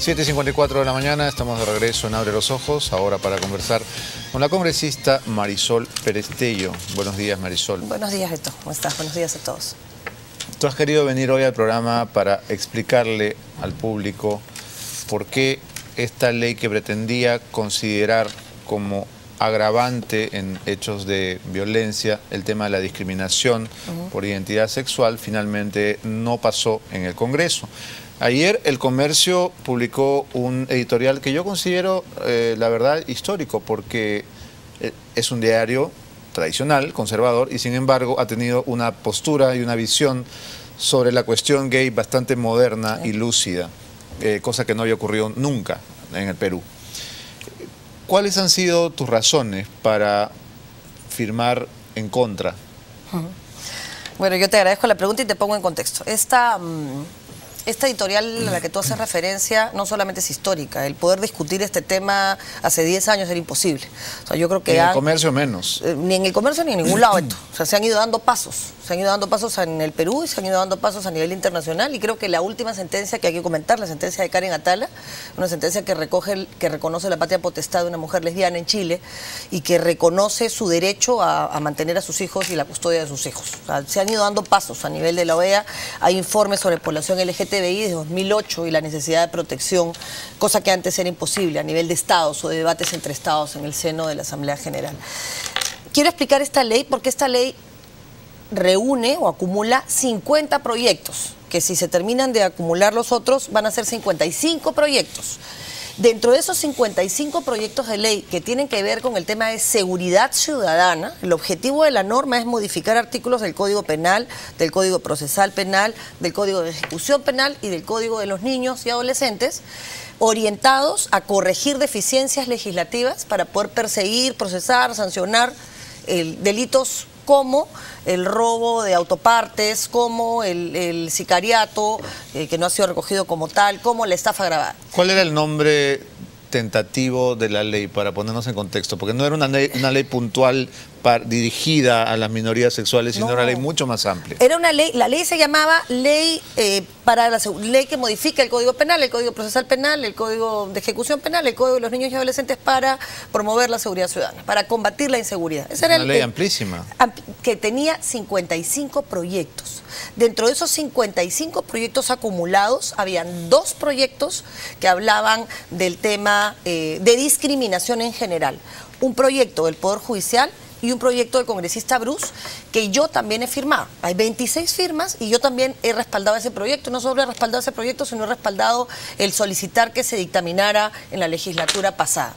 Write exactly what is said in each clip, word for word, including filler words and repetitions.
siete y cincuenta y cuatro de la mañana, estamos de regreso en Abre los Ojos, ahora para conversar con la congresista Marisol Perestello. Buenos días, Marisol. Buenos días, Beto. ¿Cómo estás? Buenos días a todos. Tú has querido venir hoy al programa para explicarle al público por qué esta ley que pretendía considerar como agravante en hechos de violencia el tema de la discriminación uh-huh. por identidad sexual finalmente no pasó en el Congreso. Ayer El Comercio publicó un editorial que yo considero, eh, la verdad, histórico, porque es un diario tradicional, conservador, y sin embargo ha tenido una postura y una visión sobre la cuestión gay bastante moderna y lúcida, eh, cosa que no había ocurrido nunca en el Perú. ¿Cuáles han sido tus razones para firmar en contra? Bueno, yo te agradezco la pregunta y te pongo en contexto. Esta, esta editorial a la que tú haces referencia no solamente es histórica. El poder discutir este tema hace diez años era imposible. O sea, yo creo que en han, el comercio menos. Eh, ni en el comercio ni en ningún lado esto. O sea, se han ido dando pasos. Se han ido dando pasos en el Perú y se han ido dando pasos a nivel internacional. Y creo que la última sentencia que hay que comentar, la sentencia de Karen Atala, una sentencia que, recoge, que reconoce la patria potestad de una mujer lesbiana en Chile y que reconoce su derecho a, a mantener a sus hijos y la custodia de sus hijos. O sea, se han ido dando pasos a nivel de la O E A. Hay informes sobre población L G T B I de dos mil ocho y la necesidad de protección, cosa que antes era imposible a nivel de estados o de debates entre estados en el seno de la Asamblea General. Quiero explicar esta ley porque esta ley reúne o acumula cincuenta proyectos, que si se terminan de acumular los otros van a ser cincuenta y cinco proyectos. Dentro de esos cincuenta y cinco proyectos de ley que tienen que ver con el tema de seguridad ciudadana, el objetivo de la norma es modificar artículos del Código Penal, del Código Procesal Penal, del Código de Ejecución Penal y del Código de los Niños y Adolescentes, orientados a corregir deficiencias legislativas para poder perseguir, procesar, sancionar eh, delitos como el robo de autopartes, como el, el sicariato, eh, que no ha sido recogido como tal, como la estafa agravada. ¿Cuál era el nombre tentativo de la ley, para ponernos en contexto? Porque no era una ley, una ley puntual para, dirigida a las minorías sexuales, sino no. una ley mucho más amplia. Era una ley, la ley se llamaba Ley eh, para la ley que modifica el Código Penal, el Código Procesal Penal, el Código de Ejecución Penal, el Código de los Niños y Adolescentes para promover la seguridad ciudadana, para combatir la inseguridad. Esa era una el, ley el, amplísima. Que tenía cincuenta y cinco proyectos. Dentro de esos cincuenta y cinco proyectos acumulados, habían dos proyectos que hablaban del tema eh, de discriminación en general. Un proyecto del Poder Judicial y un proyecto del congresista Bruce, que yo también he firmado. Hay veintiséis firmas y yo también he respaldado ese proyecto. No solo he respaldado ese proyecto, sino he respaldado el solicitar que se dictaminara en la legislatura pasada.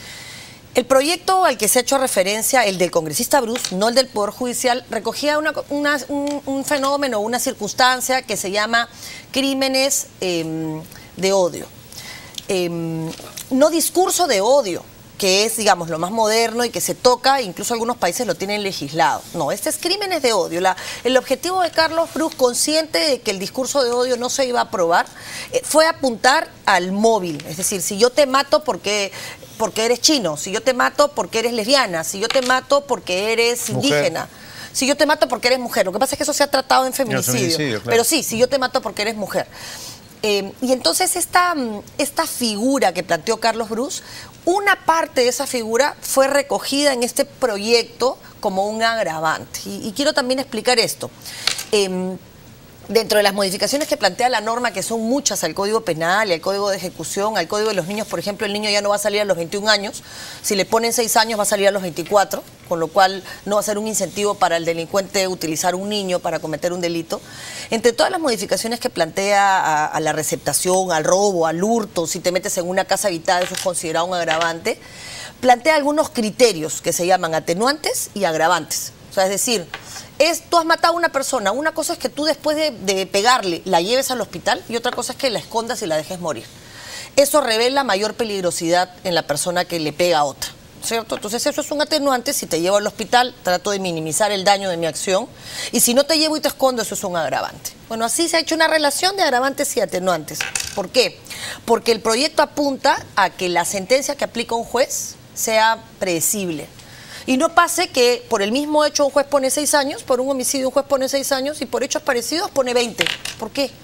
El proyecto al que se ha hecho referencia, el del congresista Bruce, no el del Poder Judicial, recogía una, una, un, un fenómeno, una circunstancia que se llama crímenes eh, de odio. Eh, no discurso de odio, que es, digamos, lo más moderno y que se toca, incluso algunos países lo tienen legislado. No, este es crímenes de odio. La, el objetivo de Carlos Bruce, consciente de que el discurso de odio no se iba a aprobar, eh, fue apuntar al móvil. Es decir, si yo te mato porque, porque eres chino, si yo te mato porque eres lesbiana, si yo te mato porque eres indígena, mujer. Si yo te mato porque eres mujer. Lo que pasa es que eso se ha tratado en feminicidio. No, feminicidio claro. Pero sí, si yo te mato porque eres mujer. Eh, y entonces esta, esta figura que planteó Carlos Bruce, una parte de esa figura fue recogida en este proyecto como un agravante. Y, y quiero también explicar esto. Eh, Dentro de las modificaciones que plantea la norma, que son muchas al Código Penal y al Código de Ejecución, al Código de los Niños, por ejemplo, el niño ya no va a salir a los veintiún años, si le ponen seis años va a salir a los veinticuatro, con lo cual no va a ser un incentivo para el delincuente utilizar un niño para cometer un delito. Entre todas las modificaciones que plantea a, a la receptación, al robo, al hurto, si te metes en una casa habitada, eso es considerado un agravante, plantea algunos criterios que se llaman atenuantes y agravantes. O sea, es decir, es, tú has matado a una persona, una cosa es que tú después de, de pegarle la lleves al hospital y otra cosa es que la escondas y la dejes morir. Eso revela mayor peligrosidad en la persona que le pega a otra, ¿cierto? Entonces eso es un atenuante. Si te llevo al hospital, trato de minimizar el daño de mi acción, y si no te llevo y te escondo, eso es un agravante. Bueno, así se ha hecho una relación de agravantes y atenuantes. ¿Por qué? Porque el proyecto apunta a que la sentencia que aplica un juez sea predecible. Y no pase que por el mismo hecho un juez pone seis años, por un homicidio un juez pone seis años y por hechos parecidos pone veinte. ¿Por qué?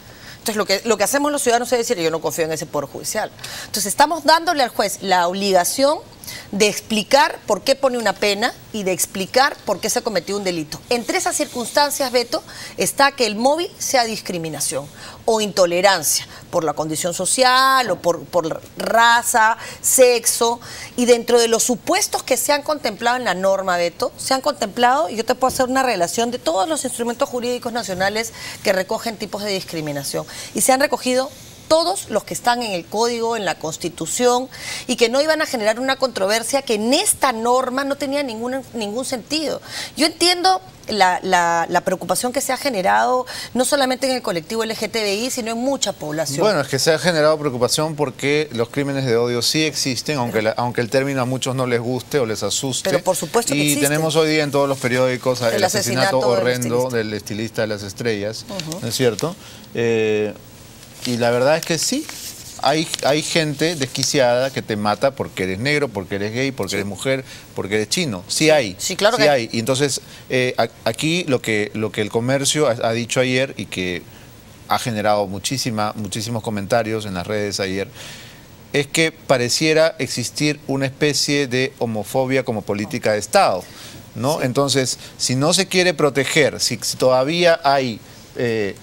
Entonces, lo que, lo que hacemos los ciudadanos es decir, yo no confío en ese Poder Judicial. Entonces, estamos dándole al juez la obligación de explicar por qué pone una pena y de explicar por qué se cometió un delito. Entre esas circunstancias, Beto, está que el móvil sea discriminación o intolerancia por la condición social o por, por raza, sexo, y dentro de los supuestos que se han contemplado en la norma, Beto, se han contemplado, y yo te puedo hacer una relación de todos los instrumentos jurídicos nacionales que recogen tipos de discriminación, y se han recogido todos los que están en el Código, en la Constitución, y que no iban a generar una controversia que en esta norma no tenía ningún, ningún sentido. Yo entiendo la, la, la preocupación que se ha generado, no solamente en el colectivo L G T B I, sino en mucha población. Bueno, es que se ha generado preocupación porque los crímenes de odio sí existen, aunque, la, aunque el término a muchos no les guste o les asuste. Pero por supuesto que Y existen. Tenemos hoy día en todos los periódicos el, el asesinato, asesinato horrendo del estilista. del estilista de las estrellas, uh-huh. ¿No es cierto? Eh, Y la verdad es que sí, hay, hay gente desquiciada que te mata porque eres negro, porque eres gay, porque sí. eres mujer, porque eres chino. Sí hay, sí, claro sí que hay. Y entonces, eh, aquí lo que, lo que el comercio ha, ha dicho ayer y que ha generado muchísima, muchísimos comentarios en las redes ayer, es que pareciera existir una especie de homofobia como política de Estado, ¿no? Sí. Entonces, si no se quiere proteger, si, si todavía hay... Eh,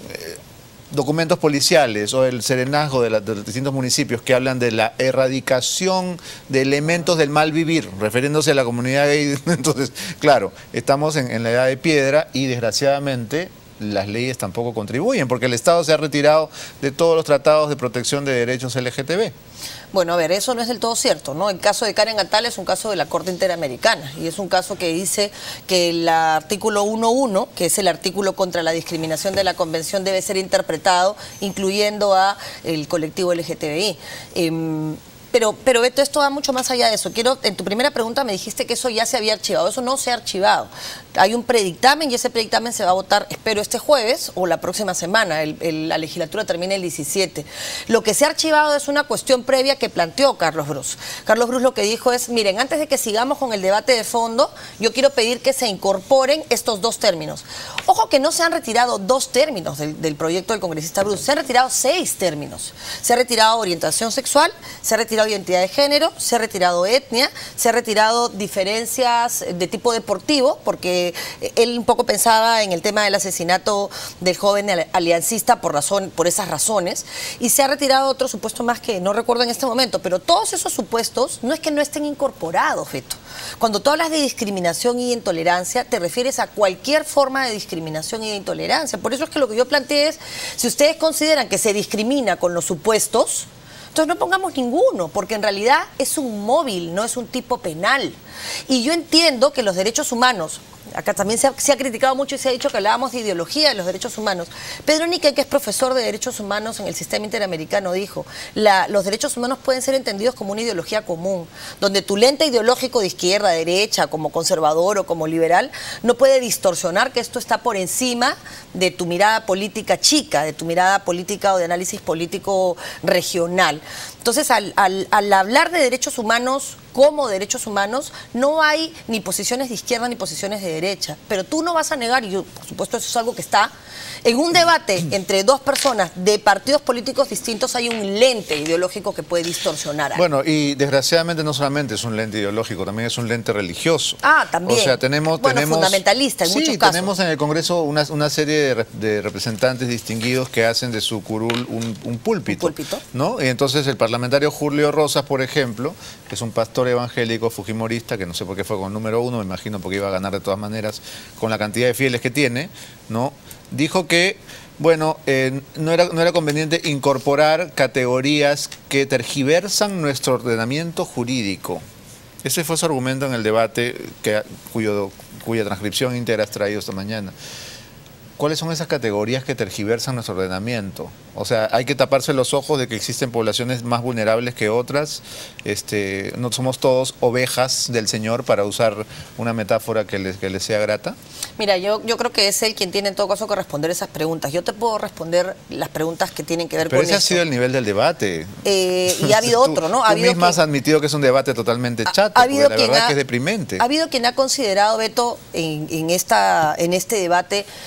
documentos policiales o el serenazgo de, la, de los distintos municipios que hablan de la erradicación de elementos del mal vivir, refiriéndose a la comunidad gay. Entonces, claro, estamos en, en la edad de piedra y desgraciadamente las leyes tampoco contribuyen, porque el Estado se ha retirado de todos los tratados de protección de derechos L G T B. Bueno, a ver, eso no es del todo cierto, ¿no? El caso de Karen Atala es un caso de la Corte Interamericana y es un caso que dice que el artículo uno punto uno, que es el artículo contra la discriminación de la Convención, debe ser interpretado incluyendo a el colectivo L G T B I. Eh, Pero, pero Beto, esto va mucho más allá de eso. Quiero, en tu primera pregunta me dijiste que eso ya se había archivado. Eso no se ha archivado. Hay un predictamen y ese predictamen se va a votar, espero, este jueves o la próxima semana. El, el, la legislatura termina el diecisiete. Lo que se ha archivado es una cuestión previa que planteó Carlos Brus. Carlos Brus lo que dijo es, miren, antes de que sigamos con el debate de fondo, yo quiero pedir que se incorporen estos dos términos. Ojo que no se han retirado dos términos del, del proyecto del congresista Brus, se han retirado seis términos. Se ha retirado orientación sexual, se ha retirado identidad de género, se ha retirado etnia, se ha retirado diferencias de tipo deportivo, porque él un poco pensaba en el tema del asesinato del joven aliancista por razón, por esas razones, y se ha retirado otro supuesto más que no recuerdo en este momento, pero todos esos supuestos no es que no estén incorporados, Beto. Cuando tú hablas de discriminación y de intolerancia, te refieres a cualquier forma de discriminación y de intolerancia. Por eso es que lo que yo planteé es, si ustedes consideran que se discrimina con los supuestos, entonces no pongamos ninguno, porque en realidad es un móvil, no es un tipo penal. Y yo entiendo que los derechos humanos, acá también se ha, se ha criticado mucho y se ha dicho que hablábamos de ideología de los derechos humanos. Pedro Niquén, que es profesor de derechos humanos en el sistema interamericano, dijo, la, los derechos humanos pueden ser entendidos como una ideología común, donde tu lente ideológico de izquierda, derecha, como conservador o como liberal, no puede distorsionar que esto está por encima de tu mirada política chica, de tu mirada política o de análisis político regional. Entonces, al, al, al hablar de derechos humanos como derechos humanos, no hay ni posiciones de izquierda ni posiciones de derecha. Pero tú no vas a negar, y yo, por supuesto eso es algo que está, en un debate entre dos personas de partidos políticos distintos hay un lente ideológico que puede distorsionar. Bueno, y desgraciadamente no solamente es un lente ideológico, también es un lente religioso. Ah, también. O sea, tenemos... Bueno, tenemos, fundamentalista en sí, muchos casos. tenemos en el Congreso una, una serie de, re, de representantes distinguidos que hacen de su curul un, un púlpito. ¿Un púlpito? ¿No? Y entonces el parlamentario Julio Rosas, por ejemplo, que es un pastor evangélico fujimorista, que no sé por qué fue con el número uno, me imagino porque iba a ganar de todas maneras con la cantidad de fieles que tiene, ¿no? Dijo que, bueno, eh, no, era, no era conveniente incorporar categorías que tergiversan nuestro ordenamiento jurídico. Ese fue su argumento en el debate que, cuyo, cuya transcripción íntegra has traído esta mañana. ¿Cuáles son esas categorías que tergiversan nuestro ordenamiento? O sea, hay que taparse los ojos de que existen poblaciones más vulnerables que otras. Este, no somos todos ovejas del Señor, para usar una metáfora que les, que les sea grata. Mira, yo, yo creo que es él quien tiene en todo caso que responder esas preguntas. Yo te puedo responder las preguntas que tienen que ver Pero con ese esto. ha sido el nivel del debate. Eh, y ha habido tú, otro, ¿no? Ha tú habido misma quien, has admitido que es un debate totalmente chato, ha, ha habido porque la quien verdad ha, que es deprimente. Ha habido quien ha considerado, Beto, en, en, esta, en este debate, que la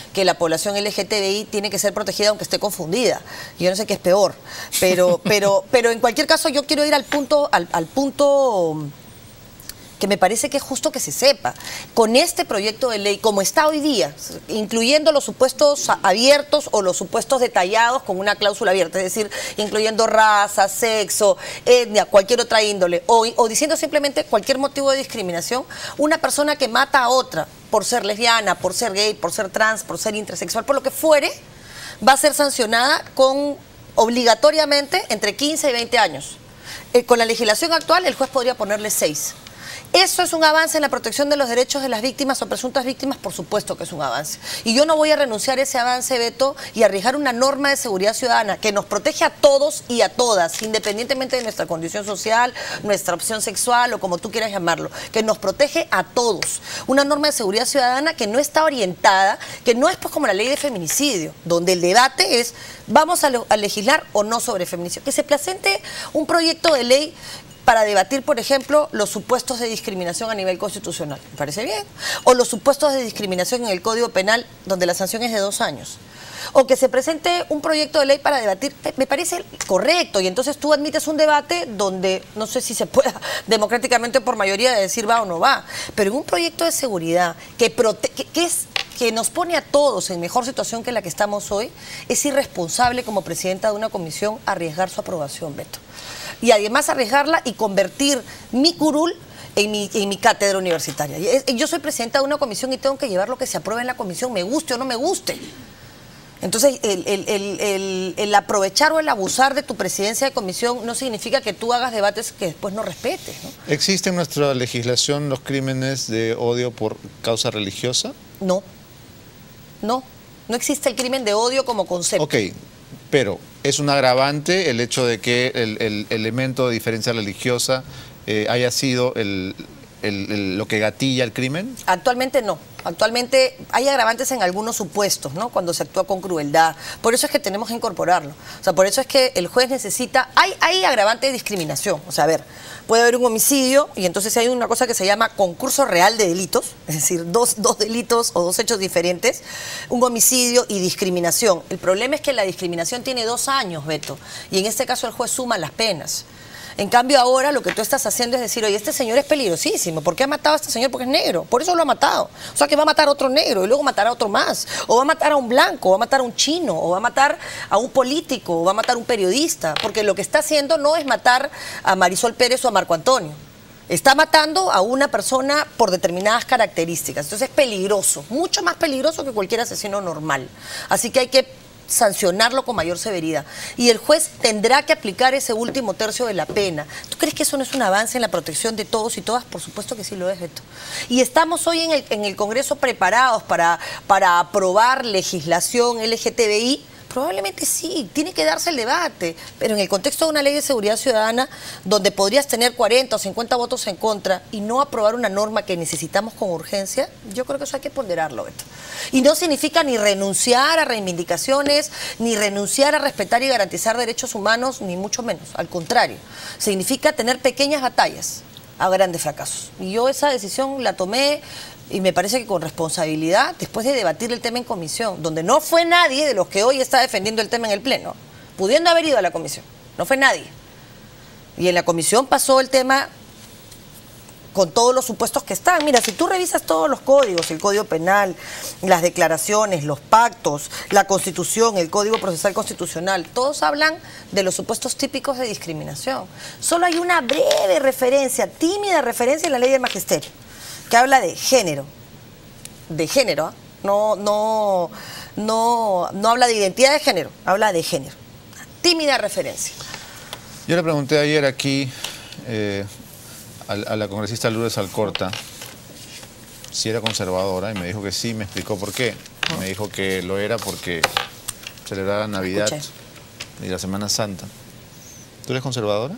población L G T B I tiene que ser protegida aunque esté confundida. Yo no sé qué es peor, pero, pero, pero en cualquier caso yo quiero ir al punto, al, al punto que me parece que es justo que se sepa. Con este proyecto de ley, como está hoy día, incluyendo los supuestos abiertos o los supuestos detallados con una cláusula abierta, es decir, incluyendo raza, sexo, etnia, cualquier otra índole, o, o diciendo simplemente cualquier motivo de discriminación, una persona que mata a otra por ser lesbiana, por ser gay, por ser trans, por ser intersexual, por lo que fuere, va a ser sancionada con obligatoriamente entre quince y veinte años. Eh, con la legislación actual, el juez podría ponerle seis. ¿Eso es un avance en la protección de los derechos de las víctimas o presuntas víctimas? Por supuesto que es un avance. Y yo no voy a renunciar a ese avance, Beto, y arriesgar una norma de seguridad ciudadana que nos protege a todos y a todas, independientemente de nuestra condición social, nuestra opción sexual o como tú quieras llamarlo, que nos protege a todos. Una norma de seguridad ciudadana que no está orientada, que no es pues como la ley de feminicidio, donde el debate es, ¿vamos a, a legislar o no sobre feminicidio? Que se presente un proyecto de ley para debatir, por ejemplo, los supuestos de discriminación a nivel constitucional. ¿Me parece bien? O los supuestos de discriminación en el Código Penal, donde la sanción es de dos años. O que se presente un proyecto de ley para debatir, me parece correcto, y entonces tú admites un debate donde no sé si se pueda democráticamente por mayoría decir va o no va, pero en un proyecto de seguridad que, prote que, que es... que nos pone a todos en mejor situación que la que estamos hoy, es irresponsable como presidenta de una comisión arriesgar su aprobación, Beto. Y además arriesgarla y convertir mi curul en mi, en mi cátedra universitaria. Yo soy presidenta de una comisión y tengo que llevar lo que se apruebe en la comisión, me guste o no me guste. Entonces, el, el, el, el, el aprovechar o el abusar de tu presidencia de comisión no significa que tú hagas debates que después no respetes, ¿no? ¿Existe en nuestra legislación los crímenes de odio por causa religiosa? No. No, no existe el crimen de odio como concepto. Ok, pero ¿es un agravante el hecho de que el, el elemento de diferencia religiosa eh, haya sido el, el, el, lo que gatilla el crimen? Actualmente no. Actualmente hay agravantes en algunos supuestos, ¿no? Cuando se actúa con crueldad. Por eso es que tenemos que incorporarlo. O sea, por eso es que el juez necesita... Hay, hay agravante de discriminación. O sea, a ver, puede haber un homicidio y entonces hay una cosa que se llama concurso real de delitos, es decir, dos, dos delitos o dos hechos diferentes, un homicidio y discriminación. El problema es que la discriminación tiene dos años, Beto, y en este caso el juez suma las penas. En cambio ahora lo que tú estás haciendo es decir, oye, este señor es peligrosísimo, ¿por qué ha matado a este señor? Porque es negro, por eso lo ha matado. O sea que va a matar a otro negro y luego matará a otro más, o va a matar a un blanco, o va a matar a un chino, o va a matar a un político, o va a matar a un periodista, porque lo que está haciendo no es matar a Marisol Pérez o a Marco Antonio. Está matando a una persona por determinadas características. Entonces es peligroso, mucho más peligroso que cualquier asesino normal. Así que hay que sancionarlo con mayor severidad. Y el juez tendrá que aplicar ese último tercio de la pena. ¿Tú crees que eso no es un avance en la protección de todos y todas? Por supuesto que sí lo es, Beto. Y estamos hoy en el, en el Congreso preparados para, para aprobar legislación L G T B I. Probablemente sí, tiene que darse el debate, pero en el contexto de una ley de seguridad ciudadana donde podrías tener cuarenta o cincuenta votos en contra y no aprobar una norma que necesitamos con urgencia, yo creo que eso hay que ponderarlo, Beto. Y no significa ni renunciar a reivindicaciones, ni renunciar a respetar y garantizar derechos humanos, ni mucho menos, al contrario. Significa tener pequeñas batallas a grandes fracasos. Y yo esa decisión la tomé... Y me parece que con responsabilidad, después de debatir el tema en comisión, donde no fue nadie de los que hoy está defendiendo el tema en el Pleno, pudiendo haber ido a la comisión, no fue nadie. Y en la comisión pasó el tema con todos los supuestos que están. Mira, si tú revisas todos los códigos, el Código Penal, las declaraciones, los pactos, la Constitución, el Código Procesal Constitucional, todos hablan de los supuestos típicos de discriminación. Solo hay una breve referencia, tímida referencia en la Ley del Magisterio, que habla de género, de género, ¿eh? no, no, no, no habla de identidad de género, habla de género. Tímida referencia. Yo le pregunté ayer aquí eh, a, a la congresista Lourdes Alcorta si era conservadora y me dijo que sí, me explicó por qué. Oh. Me dijo que lo era porque celebraba Navidad Escuché. y la Semana Santa. ¿Tú eres conservadora?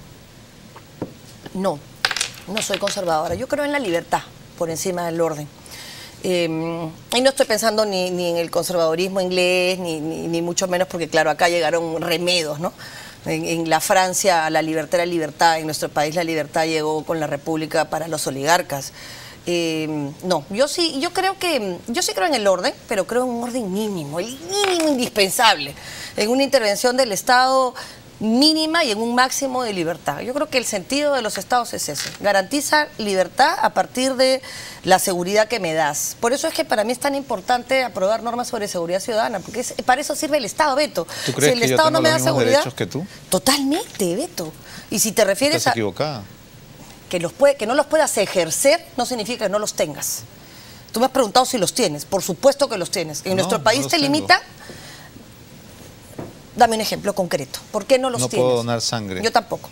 No. No soy conservadora, yo creo en la libertad por encima del orden. Eh, y no estoy pensando ni, ni en el conservadurismo inglés, ni, ni, ni mucho menos porque, claro, acá llegaron remedos, ¿no? En, en la Francia la libertad era libertad, en nuestro país la libertad llegó con la República para los oligarcas. Eh, no, yo sí, yo creo que, yo sí creo en el orden, pero creo en un orden mínimo, el mínimo indispensable, en una intervención del Estado mínima y en un máximo de libertad. Yo creo que el sentido de los estados es ese, garantiza libertad a partir de la seguridad que me das. Por eso es que para mí es tan importante aprobar normas sobre seguridad ciudadana, porque es, para eso sirve el Estado, Beto. ¿Tú crees si el que Estado yo tengo no me los da mismos seguridad, derechos que tú? Totalmente, Beto. Y si te refieres Estás a equivocada. que los puede, que no los puedas ejercer, no significa que no los tengas. Tú me has preguntado si los tienes. Por supuesto que los tienes. En No, nuestro país no los te tengo. limita. Dame un ejemplo concreto. ¿Por qué no los No tienes? puedo donar sangre. Yo tampoco.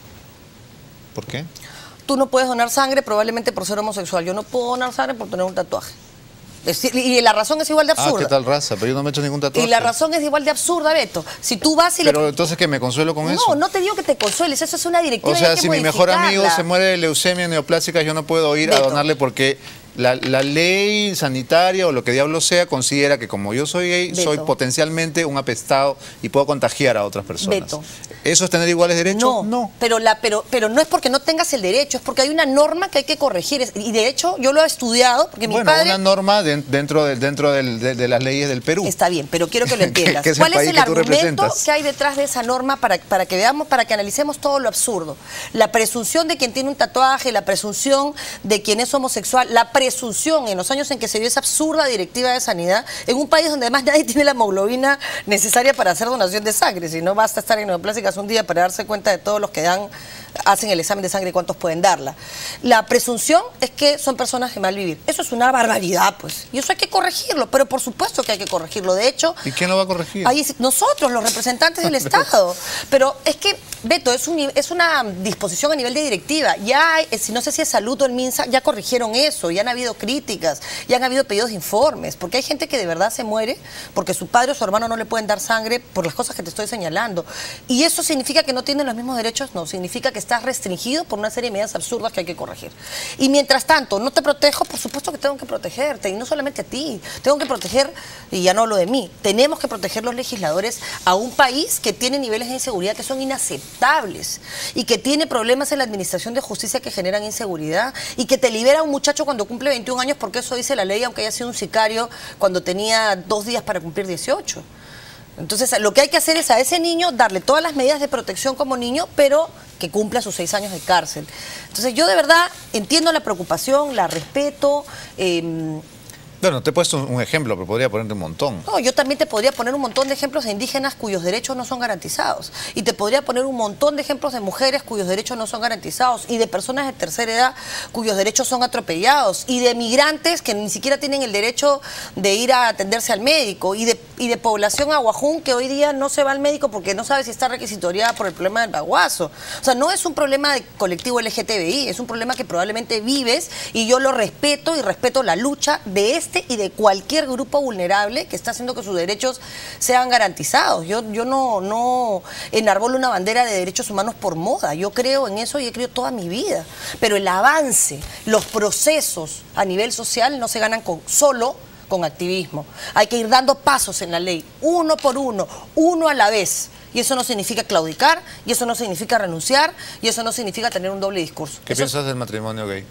¿Por qué? Tú no puedes donar sangre probablemente por ser homosexual. Yo no puedo donar sangre por tener un tatuaje. Es decir, y la razón es igual de absurda. Ah, ¿qué tal raza? Pero yo no me he hecho ningún tatuaje. Y la razón es igual de absurda, Beto. Si tú vas y Pero le... entonces, ¿que me consuelo con No, eso? no te digo que te consueles. Eso es una directiva O y sea, hay que si mi mejor amigo modificarla. se muere de leucemia neoplásica, yo no puedo ir Beto. a donarle porque la, la ley sanitaria o lo que diablo sea considera que como yo soy gay, Beto. soy potencialmente un apestado y puedo contagiar a otras personas. Beto. ¿Eso es tener iguales derechos? No, Pero, la, pero, pero no es porque no tengas el derecho, es porque hay una norma que hay que corregir. Es- Y de hecho, yo lo he estudiado, porque mi Bueno, padre... una norma de- dentro, de, dentro del- de, de las leyes del Perú. Está bien, pero quiero que lo entiendas. que es el ¿Cuál es país el que tú argumento representas. que hay detrás de esa norma para, para que veamos, para que analicemos todo lo absurdo? La presunción de quien tiene un tatuaje, la presunción de quien es homosexual, la presunción en los años en que se dio esa absurda directiva de sanidad, en un país donde además nadie tiene la hemoglobina necesaria para hacer donación de sangre, si no basta estar en neoplásicas un día para darse cuenta de todos los que dan, hacen el examen de sangre y cuántos pueden darla. La presunción es que son personas de mal vivir. Eso es una barbaridad, pues. Y eso hay que corregirlo, pero por supuesto que hay que corregirlo. De hecho, ¿Y quién lo va a corregir? ahí es- nosotros, los representantes del Estado. Pero es que, Beto, es, un, ni- es una disposición a nivel de directiva. Ya, hay, eh, si no sé si es Salud o el MINSA, ya corrigieron eso, ya han habido críticas, ya han habido pedidos de informes, porque hay gente que de verdad se muere porque su padre o su hermano no le pueden dar sangre por las cosas que te estoy señalando. ¿Y eso significa que no tienen los mismos derechos? No, significa que estás restringido por una serie de medidas absurdas que hay que corregir. Y mientras tanto, no te protejo, por supuesto que tengo que protegerte, y no solamente a ti, tengo que proteger, y ya no hablo de mí, tenemos que proteger los legisladores a un país que tiene niveles de inseguridad que son inaceptables, y que tiene problemas en la administración de justicia que generan inseguridad, y que te libera a un muchacho cuando cumple veintiún años, porque eso dice la ley, aunque haya sido un sicario cuando tenía dos días para cumplir dieciocho. Entonces, lo que hay que hacer es a ese niño darle todas las medidas de protección como niño, pero que cumpla sus seis años de cárcel. Entonces, yo de verdad entiendo la preocupación, la respeto. eh, Bueno, te he puesto un, un ejemplo, pero podría ponerte un montón. No, yo también te podría poner un montón de ejemplos de indígenas cuyos derechos no son garantizados. Y te podría poner un montón de ejemplos de mujeres cuyos derechos no son garantizados. Y de personas de tercera edad cuyos derechos son atropellados. Y de migrantes que ni siquiera tienen el derecho de ir a atenderse al médico. Y de, y de población aguajún que hoy día no se va al médico porque no sabe si está requisitoriada por el problema del baguazo. O sea, no es un problema de colectivo L G T B I, es un problema que probablemente vives y yo lo respeto y respeto la lucha de este y de cualquier grupo vulnerable que está haciendo que sus derechos sean garantizados. Yo, yo no, no enarbolo una bandera de derechos humanos por moda. Yo creo en eso y he creído toda mi vida. Pero el avance, los procesos a nivel social no se ganan con solo con activismo. Hay que ir dando pasos en la ley, uno por uno, uno a la vez. Y eso no significa claudicar, y eso no significa renunciar, y eso no significa tener un doble discurso. ¿Qué Eso- piensas del matrimonio gay?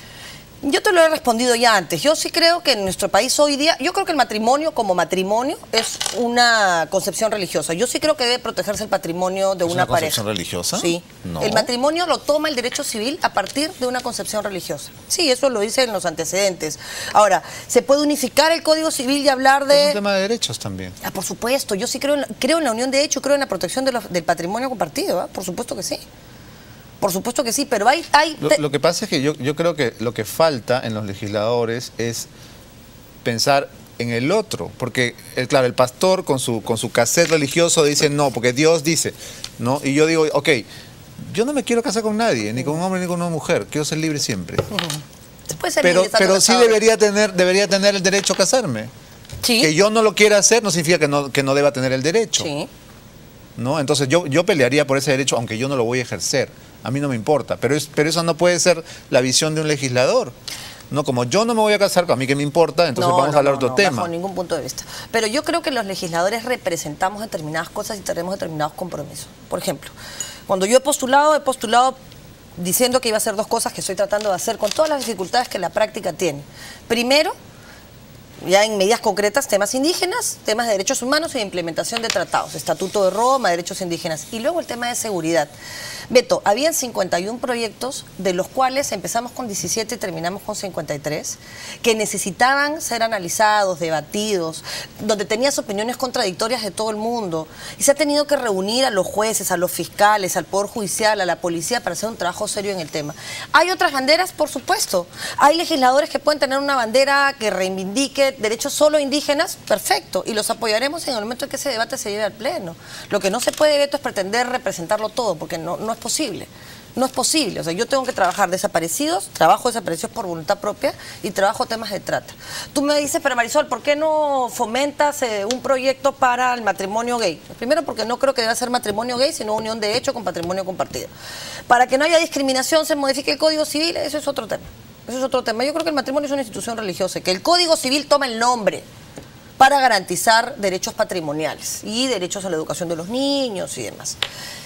Yo te lo he respondido ya antes. Yo sí creo que en nuestro país hoy día, yo creo que el matrimonio como matrimonio es una concepción religiosa. Yo sí creo que debe protegerse el patrimonio de ¿Es una, una concepción pareja. religiosa? Sí. No. El matrimonio lo toma el derecho civil a partir de una concepción religiosa. Sí, eso lo dice en los antecedentes. Ahora, ¿se puede unificar el Código Civil y hablar Es de...? un tema de derechos también. Ah, por supuesto. Yo sí creo en la, creo en la unión de hecho, creo en la protección de los- del patrimonio compartido. ¿Ah? Por supuesto que sí. Por supuesto que sí, pero hay... hay Lo, te- lo que pasa es que yo, yo creo que lo que falta en los legisladores es pensar en el otro, porque el, claro, el pastor con su con su cassette religioso dice no, porque Dios dice, ¿no? Y yo digo, ok, yo no me quiero casar con nadie, ni con un hombre ni con una mujer, quiero ser libre siempre. se puede ser Pero, libre estando pero sí casado. debería tener, debería tener el derecho a casarme. Sí. Que yo no lo quiera hacer no significa que no, que no deba tener el derecho. Sí. ¿No? Entonces yo, yo pelearía por ese derecho, aunque yo no lo voy a ejercer. A mí no me importa, pero, es, pero eso no puede ser la visión de un legislador. No, como yo no me voy a casar, a mí que me importa, entonces No, vamos no, a hablar no, de otro no, tema. bajo ningún punto de vista. Pero yo creo que los legisladores representamos determinadas cosas y tenemos determinados compromisos. Por ejemplo, cuando yo he postulado, he postulado diciendo que iba a hacer dos cosas que estoy tratando de hacer con todas las dificultades que la práctica tiene. Primero, ya en medidas concretas, temas indígenas, temas de derechos humanos y de implementación de tratados, Estatuto de Roma, derechos indígenas. Y luego el tema de seguridad. Beto, habían cincuenta y un proyectos, de los cuales empezamos con diecisiete y terminamos con cincuenta y tres, que necesitaban ser analizados, debatidos, donde tenías opiniones contradictorias de todo el mundo. Y se ha tenido que reunir a los jueces, a los fiscales, al Poder Judicial, a la policía, para hacer un trabajo serio en el tema. ¿Hay otras banderas? Por supuesto. ¿Hay legisladores que pueden tener una bandera que reivindique derechos solo indígenas? Perfecto. Y los apoyaremos en el momento en que ese debate se lleve al Pleno. Lo que no se puede, Beto, es pretender representarlo todo, porque no, no es posible. No es posible. O sea, yo tengo que trabajar desaparecidos, trabajo desaparecidos por voluntad propia y trabajo temas de trata. Tú me dices, pero Marisol, ¿por qué no fomentas eh, un proyecto para el matrimonio gay? Primero, porque no creo que deba ser matrimonio gay, sino unión de hecho con patrimonio compartido. Para que no haya discriminación, se modifique el Código Civil, eso es otro tema. Eso es otro tema. Yo creo que el matrimonio es una institución religiosa, que el Código Civil toma el nombre para garantizar derechos patrimoniales y derechos a la educación de los niños y demás.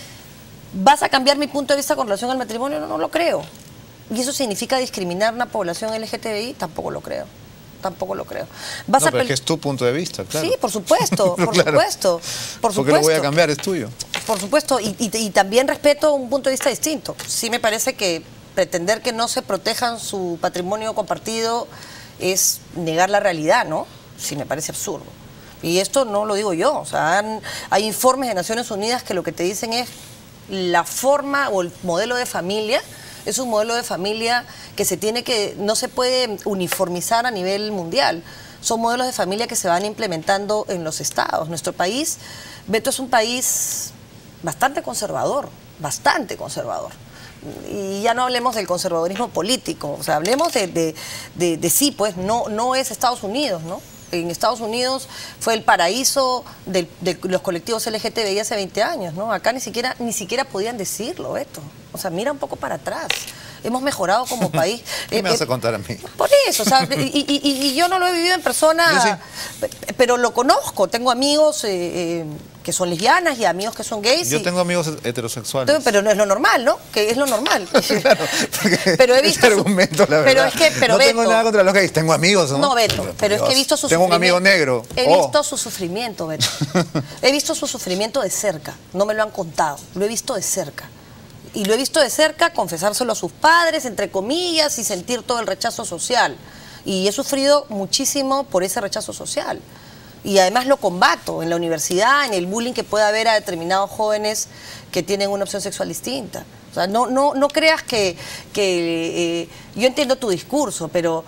¿Vas a cambiar mi punto de vista con relación al matrimonio? No, no lo creo. ¿Y eso significa discriminar a una población L G T B I? Tampoco lo creo. Tampoco lo creo. ¿Vas no, a pero es que es tu punto de vista, claro. Sí, por supuesto, por claro. supuesto. Por ¿Por qué lo voy a cambiar? Es tuyo. Por supuesto, y, y, y también respeto un punto de vista distinto. Sí me parece que pretender que no se protejan su patrimonio compartido es negar la realidad, ¿no? Sí me parece absurdo. Y esto no lo digo yo, o sea, han, hay informes de Naciones Unidas que lo que te dicen es la forma o el modelo de familia es un modelo de familia que se tiene que, no se puede uniformizar a nivel mundial. Son modelos de familia que se van implementando en los estados. Nuestro país, Beto, es un país bastante conservador, bastante conservador. Y ya no hablemos del conservadurismo político, o sea, hablemos de, de, de, de sí, pues, no, no es Estados Unidos, ¿no? En Estados Unidos fue el paraíso de, de los colectivos L G T B I hace veinte años, ¿no? Acá ni siquiera, ni siquiera podían decirlo, esto. O sea, mira un poco para atrás. Hemos mejorado como país. ¿Qué eh, me vas eh, a contar a mí? Por eso, o sea, y, y, y, y yo no lo he vivido en persona, sí, pero lo conozco. Tengo amigos eh, eh, que son lesbianas y amigos que son gays. Yo y, tengo amigos heterosexuales. Pero no es lo normal, ¿no? Que es lo normal. Claro, pero he visto ese argumento, la verdad. Pero es que, pero no Beto, tengo nada contra los gays, tengo amigos, ¿no? No, Beto, pero, pero es que he visto su tengo sufrimiento. un amigo negro. He oh. visto su sufrimiento, Beto. He visto su sufrimiento de cerca. No me lo han contado. Lo he visto de cerca. Y lo he visto de cerca confesárselo a sus padres, entre comillas, y sentir todo el rechazo social. Y he sufrido muchísimo por ese rechazo social. Y además lo combato en la universidad, en el bullying que puede haber a determinados jóvenes que tienen una opción sexual distinta. O sea, no, no, no creas que... que eh, yo entiendo tu discurso, pero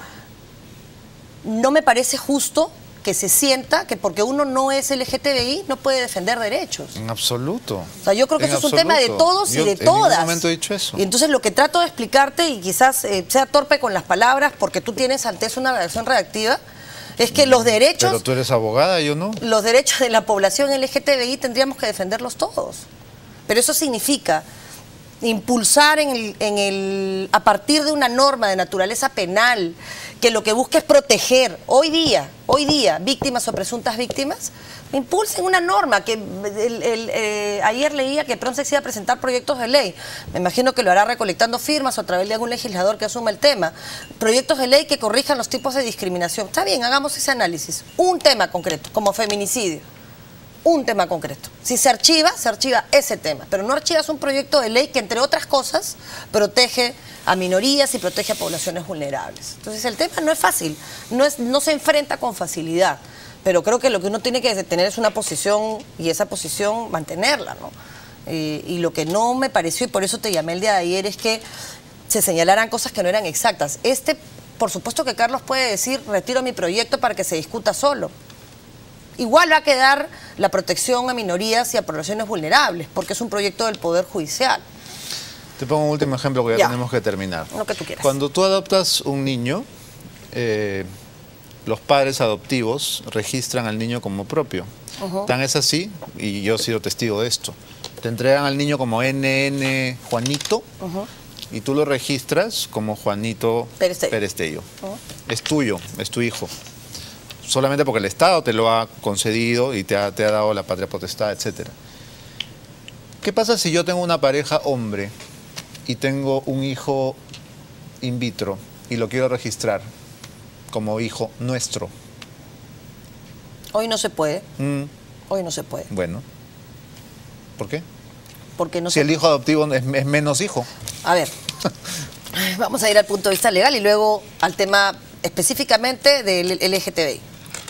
no me parece justo que se sienta que porque uno no es L G T B I no puede defender derechos. En absoluto. O sea, yo creo que en eso absoluto. es un tema de todos yo y de en todas. En ningún momento he dicho eso. Y entonces lo que trato de explicarte, y quizás eh, sea torpe con las palabras, porque tú tienes antes una reacción reactiva, es que los derechos... Pero tú eres abogada, yo no. Los derechos de la población L G T B I tendríamos que defenderlos todos. Pero eso significa impulsar en el, en el, a partir de una norma de naturaleza penal que lo que busca es proteger hoy día, hoy día, víctimas o presuntas víctimas, impulsen una norma que el, el, eh, ayer leía que pronto se iba a presentar proyectos de ley. Me imagino que lo hará recolectando firmas o a través de algún legislador que asuma el tema. Proyectos de ley que corrijan los tipos de discriminación. Está bien, hagamos ese análisis. Un tema concreto, como feminicidio. Un tema concreto. Si se archiva, se archiva ese tema, pero no archivas un proyecto de ley que, entre otras cosas, protege a minorías y protege a poblaciones vulnerables. Entonces el tema no es fácil, no, es, no se enfrenta con facilidad, pero creo que lo que uno tiene que tener es una posición, y esa posición mantenerla, ¿no? Eh, y lo que no me pareció, y por eso te llamé el día de ayer, es que se señalaran cosas que no eran exactas. Este, por supuesto que Carlos puede decir, retiro mi proyecto para que se discuta solo. Igual va a quedar la protección a minorías y a poblaciones vulnerables, porque es un proyecto del Poder Judicial. Te pongo un último ejemplo que ya, ya tenemos que terminar. Lo que tú quieras. Cuando tú adoptas un niño, eh, los padres adoptivos registran al niño como propio. Uh-huh. Tan es así, y yo he sido testigo de esto, te entregan al niño como N N Juanito, uh-huh, y tú lo registras como Juanito Perestello. Perestello. Uh-huh. Es tuyo, es tu hijo. Solamente porque el Estado te lo ha concedido y te ha, te ha dado la patria potestad, etcétera. ¿Qué pasa si yo tengo una pareja hombre y tengo un hijo in vitro y lo quiero registrar como hijo nuestro. Hoy no se puede. Mm. Hoy no se puede. Bueno. ¿Por qué? Porque no si se... el hijo adoptivo es, es menos hijo. A ver, vamos a ir al punto de vista legal y luego al tema específicamente del L G T B I.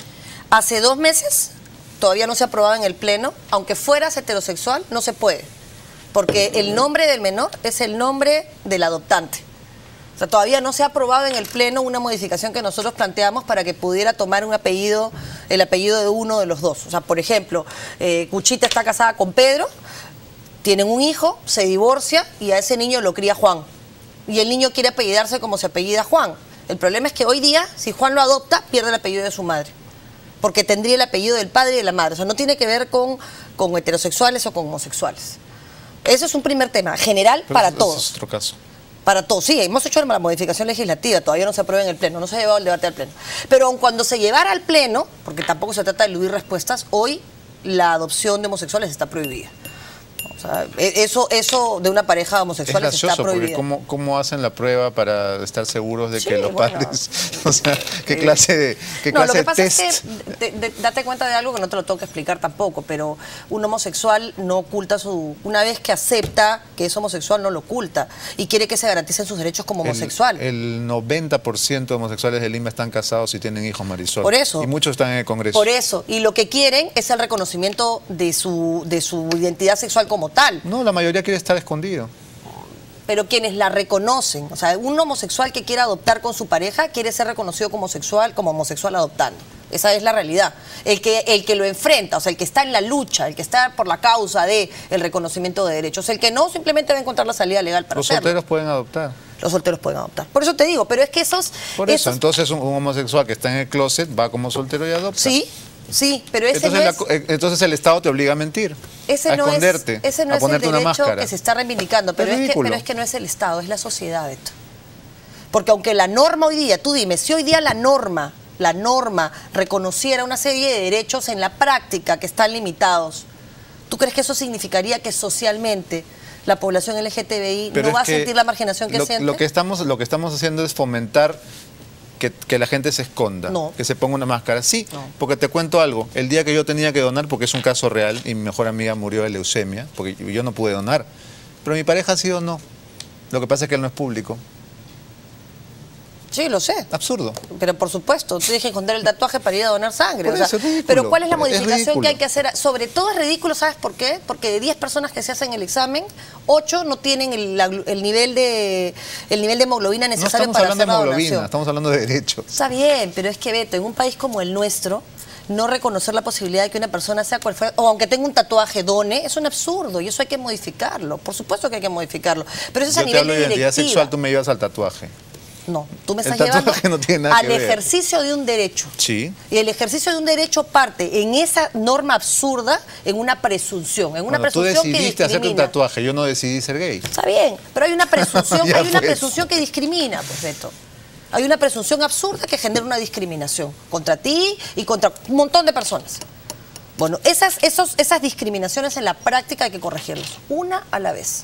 Hace dos meses todavía no se aprobaba en el Pleno, aunque fueras heterosexual, no se puede, porque el nombre del menor es el nombre del adoptante. O sea, todavía no se ha aprobado en el Pleno una modificación que nosotros planteamos para que pudiera tomar un apellido, el apellido de uno de los dos. O sea, por ejemplo, eh, Cuchita está casada con Pedro, tienen un hijo, se divorcia y a ese niño lo cría Juan. Y el niño quiere apellidarse como se apellida Juan. El problema es que hoy día, si Juan lo adopta, pierde el apellido de su madre. Porque tendría el apellido del padre y de la madre. O sea, no tiene que ver con, con heterosexuales o con homosexuales. Ese es un primer tema, general Pero para ese todos. es otro caso. Para todos, sí, hemos hecho la modificación legislativa, todavía no se aprueba en el Pleno, no se ha llevado el debate al Pleno. Pero aun cuando se llevara al Pleno, porque tampoco se trata de eludir respuestas, hoy la adopción de homosexuales está prohibida. O sea, eso, eso de una pareja homosexual es gracioso, está prohibida. porque ¿cómo, ¿cómo hacen la prueba para estar seguros de Sí, que los bueno, padres... O sea, ¿qué eh, clase de qué no, clase lo que de pasa test? es que, de, de, date cuenta de algo que no te lo tengo que explicar tampoco, pero un homosexual no oculta su... Una vez que acepta que es homosexual, no lo oculta y quiere que se garanticen sus derechos como homosexual. El, el noventa por ciento de homosexuales de Lima están casados y tienen hijos, Marisol. Por eso. Y muchos están en el Congreso. Por eso. Y lo que quieren es el reconocimiento de su, de su identidad sexual como tal. No, la mayoría quiere estar escondido. Pero quienes la reconocen, o sea, un homosexual que quiera adoptar con su pareja quiere ser reconocido como homosexual, como homosexual adoptando. Esa es la realidad. El que, el que lo enfrenta, o sea, el que está en la lucha, el que está por la causa de el reconocimiento de derechos, el que no simplemente va a encontrar la salida legal para Los hacerlo. solteros pueden adoptar. Los solteros pueden adoptar. Por eso te digo, pero es que esos... Por eso, esos, entonces un, un homosexual que está en el closet va como soltero y adopta. Sí, sí, pero ese entonces, no la, es... entonces el Estado te obliga a mentir, Ese a no esconderte, es, ese no a es el ponerte una derecho máscara. que se está reivindicando, pero Es es, que, ridículo. pero es que no es el Estado, es la sociedad, Beto. Porque aunque la norma hoy día, tú dime, si hoy día la norma, la norma reconociera una serie de derechos en la práctica que están limitados, ¿tú crees que eso significaría que socialmente la población L G T B I Pero no es va a que sentir la marginación que lo, siente? Lo que, estamos, lo que estamos haciendo es fomentar que, que la gente se esconda, No. que se ponga una máscara. Sí, No. porque te cuento algo. El día que yo tenía que donar, porque es un caso real, y mi mejor amiga murió de leucemia, porque yo no pude donar, pero mi pareja sí o no. Lo que pasa es que él no es público. Sí, lo sé. Absurdo. Pero por supuesto, tú tienes que esconder el tatuaje para ir a donar sangre. Por o sea, eso es ridículo. pero ¿cuál es la Es modificación ridículo. que hay que hacer? Sobre todo es ridículo, ¿sabes por qué? Porque de diez personas que se hacen el examen, ocho no tienen el, la- el nivel de el nivel de hemoglobina No necesario estamos para hablando hacer de la hemoglobina, donación. estamos hablando de derechos. Está bien, pero es que, Beto, en un país como el nuestro, no reconocer la posibilidad de que una persona sea cual fuera, o aunque tenga un tatuaje, done, es un absurdo y eso hay que modificarlo. Por supuesto que hay que modificarlo. Pero eso es Yo a te nivel hablo de de identidad directiva. sexual, tú me llevas al tatuaje. No, tú me El estás llevando tatuaje no tiene nada al que ver. ejercicio de un derecho. Sí. Y el ejercicio de un derecho parte en esa norma absurda, en una presunción, en una Bueno, tú presunción que decidiste hacerte un discrimina. tatuaje, yo no decidí ser gay. Está bien, pero hay una presunción, Ya hay una pues. presunción que discrimina, pues, Beto. Hay una presunción absurda que genera una discriminación contra ti y contra un montón de personas. Bueno, esas, esos, esas discriminaciones en la práctica hay que corregirlas, una a la vez.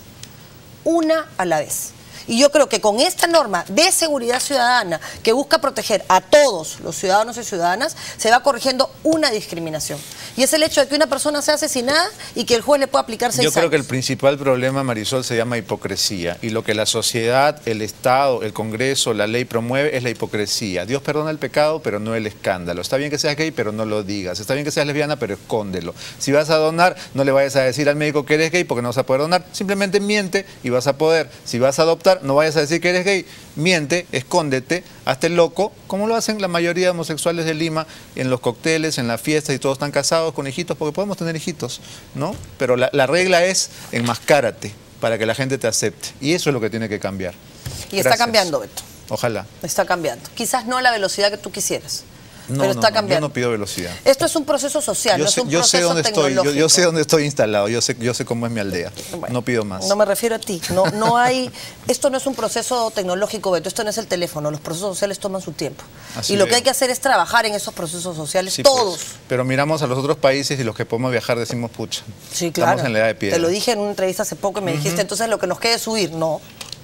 Una a la vez. Y yo creo que con esta norma de seguridad ciudadana que busca proteger a todos los ciudadanos y ciudadanas, se va corrigiendo una discriminación. Y es el hecho de que una persona sea asesinada y que el juez le pueda aplicar seis Yo creo años. que el principal problema, Marisol, se llama hipocresía. Y lo que la sociedad, el Estado, el Congreso, la ley promueve es la hipocresía. Dios perdona el pecado, pero no el escándalo. Está bien que seas gay, pero no lo digas. Está bien que seas lesbiana, pero escóndelo. Si vas a donar, no le vayas a decir al médico que eres gay porque no vas a poder donar. Simplemente miente y vas a poder. Si vas a adoptar, no vayas a decir que eres gay. Miente, escóndete, hazte loco, como lo hacen la mayoría de homosexuales de Lima en los cócteles, en las fiestas, y todos están casados con hijitos, porque podemos tener hijitos, ¿no? Pero la, la regla es enmascárate para que la gente te acepte. Y eso es lo que tiene que cambiar. Y está Gracias. cambiando, Beto. Ojalá. Está cambiando. Quizás no a la velocidad que tú quisieras, No, pero no, está no, cambiando. yo no pido velocidad. Esto es un proceso social, Yo no sé, es un yo sé proceso dónde estoy, yo, tecnológico. yo sé dónde estoy instalado, yo sé, yo sé cómo es mi aldea. Bueno, no pido más. No me refiero a ti. No, no hay, esto no es un proceso tecnológico, Beto. Esto no es el teléfono. Los procesos sociales toman su tiempo. Así y lo veo. que hay que hacer es trabajar en esos procesos sociales, Sí, pues. todos. Pero miramos a los otros países y los que podemos viajar decimos, pucha, Sí, claro. estamos en la edad de piedra. Te lo dije en una entrevista hace poco y me dijiste, entonces lo que nos queda es huir. No,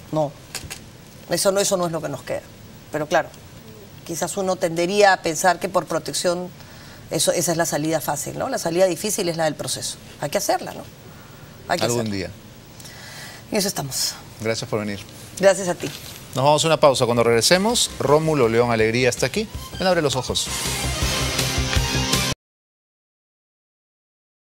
No, eso no, eso no es lo que nos queda. Pero claro, quizás uno tendería a pensar que por protección eso, esa es la salida fácil, ¿no? La salida difícil es la del proceso. Hay que hacerla, ¿no? Hay que Algún hacerla. día. Y eso estamos. Gracias por venir. Gracias a ti. Nos vamos a una pausa. Cuando regresemos, Rómulo León Alegría está aquí. Ven, abre los ojos.